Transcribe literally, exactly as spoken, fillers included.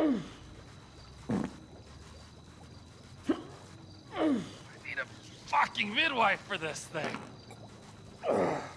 I need a fucking midwife for this thing.